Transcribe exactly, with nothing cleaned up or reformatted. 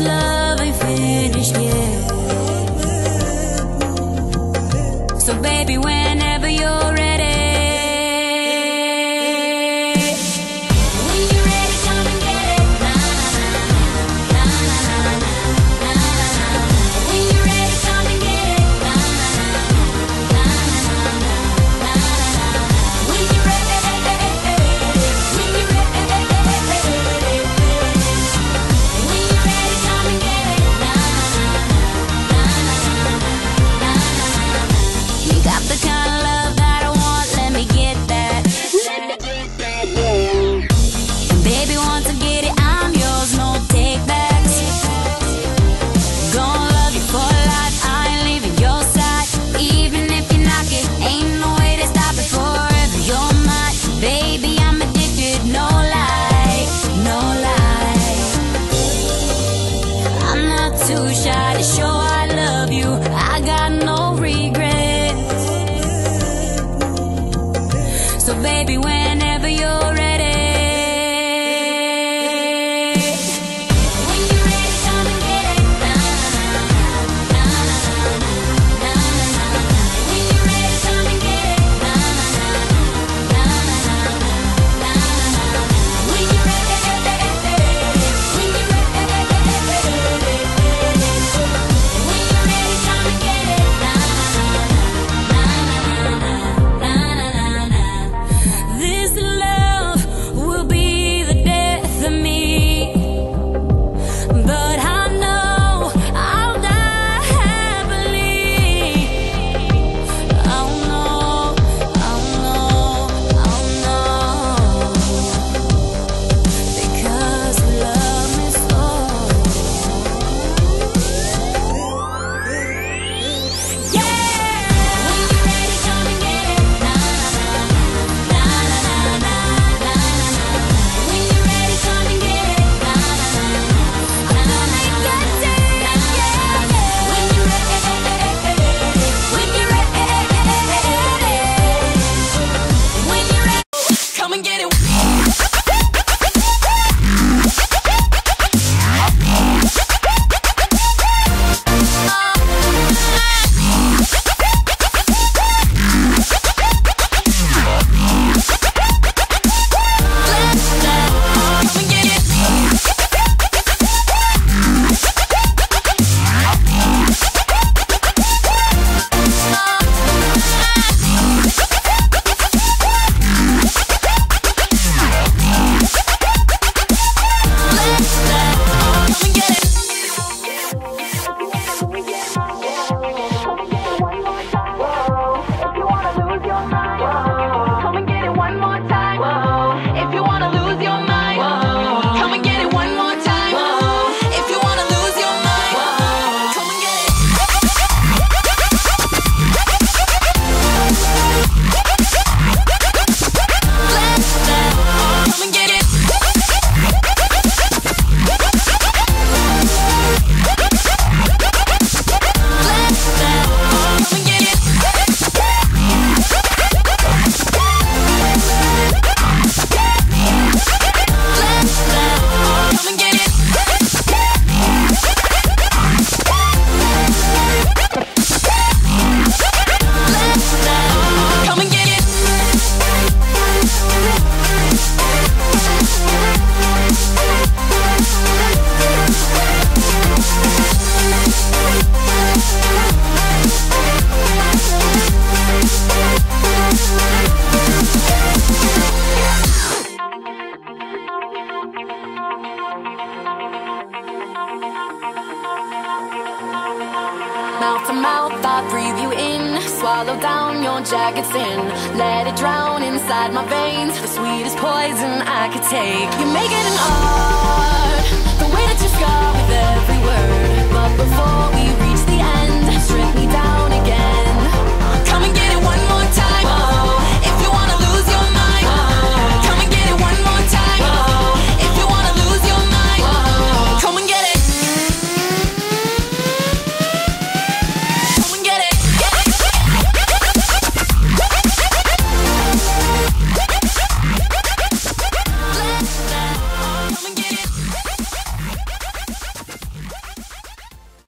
love ain't finished yet. So baby, whenever you're ready, when you're ready, come and get it. Na na na na na na na na. When you're ready, come and get it. Na na na na na na na. When you're ready, when you're ready, when you're ready, come and get it. Na na na na na na. You got the kind of love that I want, let me get that. And baby, once I get it, I'm yours, no take backs. Gonna love you for life, I ain't leaving your side. Even if you knock it, ain't no way to stop it forever. You're mine, baby, I'm addicted, no lie, no lie. I'm not too shy to show I love you, I got no regrets. So baby, whenever you're ready, when you're ready, come and get it. Na na na na na na. When you're ready, come and get it. Na na na na na na. When you're ready, when you're ready, when you're ready, come and get it. Na na na na na. This love will be the death of me, but I know I'll die happily. Oh no, oh no, oh no, because you love me so. Yeah, when you're ready, come and get it. Na na na na na na. When you're ready, come and get it. Na na na. I'm gonna make that day. Yeah, yeah. When you're ready, when you're ready, when you're ready, come and get it. Come and get it one more time. If you wanna lose your mind, come and get it one more time. If you wanna lose your mind, come and get it. Come and get it. Come and get it. Come and get it. Come and get it. Mouth to mouth, I breathe you in. Swallow down your jagged sin. Let it drown inside my veins. The sweetest poison I could take. You make it an art, the way that you scar with every word. But before